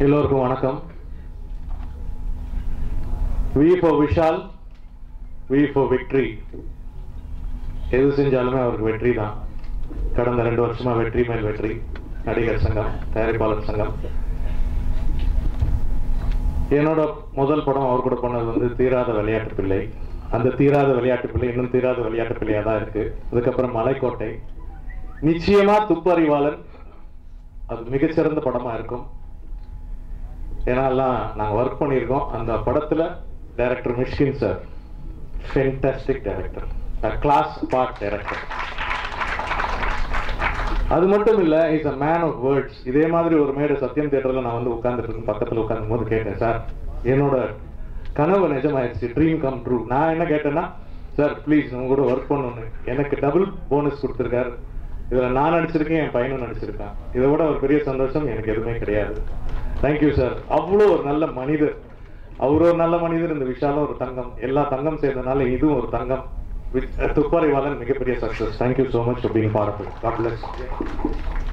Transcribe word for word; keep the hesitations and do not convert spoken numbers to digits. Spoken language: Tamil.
எல்லோருக்கும் வணக்கம். V for Vishal, V for victory. எது செஞ்சாலுமே அவருக்கு வெற்றி தான். கடந்த ரெண்டு வருஷமா வெற்றி மேல் வெற்றி. நடிகர் சங்கம், தயாரிப்பாளர் சங்கம். என்னோட முதல் படம் அவர் கூட பண்ணது வந்து தீராத விளையாட்டு பிள்ளை. அந்த தீராத விளையாட்டு பிள்ளை இன்னும் தீராத விளையாட்டு பிள்ளையா தான் இருக்கு. அதுக்கப்புறம் மலைக்கோட்டை, நிச்சயமா துப்பறிவாளன் அது மிகச்சிறந்த படமா இருக்கும். ஏன்னா எல்லாம் நாங்கள் ஒர்க் பண்ணியிருக்கோம். அந்த படத்தில் director Mysskin sir fantastic director, class part director. அது மட்டும் இல்லை, is a man of words. இதே மாதிரி ஒரு மேடை சத்யம் தியேட்டரில் நான் வந்து உட்காந்துட்டு பக்கத்தில் உட்காந்தும் போது கேட்டேன், சார் என்னோட கனவு நிஜமாயிடுச்சு, ட்ரீம் கம் ட்ரூ. நான் என்ன கேட்டேன்னா, சார் ப்ளீஸ் உங்க கூட ஒர்க் பண்ணணுன்னு. எனக்கு டபுள் போனஸ் கொடுத்துருக்காரு. இதில் நான் நடிச்சிருக்கேன், என் பையனும் நடிச்சிருக்கான். இதை விட ஒரு பெரிய சந்தோஷம் எனக்கு எதுவுமே கிடையாது. Thank you sir. அவ்வளோ ஒரு நல்ல மனிதர். அவரு ஒரு நல்ல மனிதர், இந்த விஷாலும் ஒரு தங்கம். எல்லா தங்கம் சேர்ந்தனால இதுவும் ஒரு தங்கம். துப்பறிவாளன் மிகப்பெரிய success. Thank you so much for being part of it. God plus.